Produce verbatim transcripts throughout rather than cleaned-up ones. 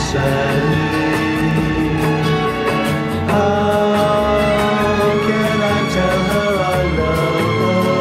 sadly. How can I tell her I love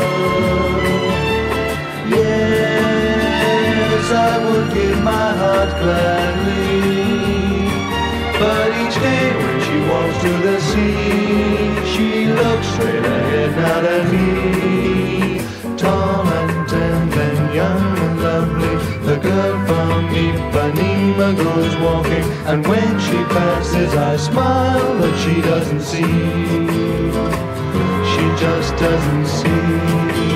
her? Yes, I would give my heart gladly, but each day when she walks to the sea, she looks straight ahead, not at me. Tall and tan and young and lovely, the girl from Ipanema goes walking, and when she passes I smile, but she doesn't see. She just doesn't see.